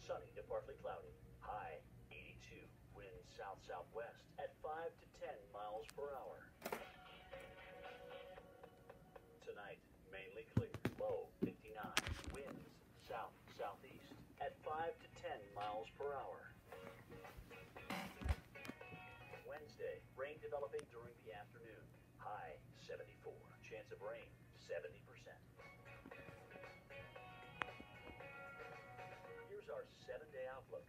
sunny to partly cloudy. High 82. Winds south-southwest at 5 to 10 miles per hour. Tonight, mainly clear. Low 59. Winds south-southeast at 5 to 10 miles per hour. Wednesday, rain developing during the afternoon. High 74. Chance of rain 70%. Here's our 7-day outlook.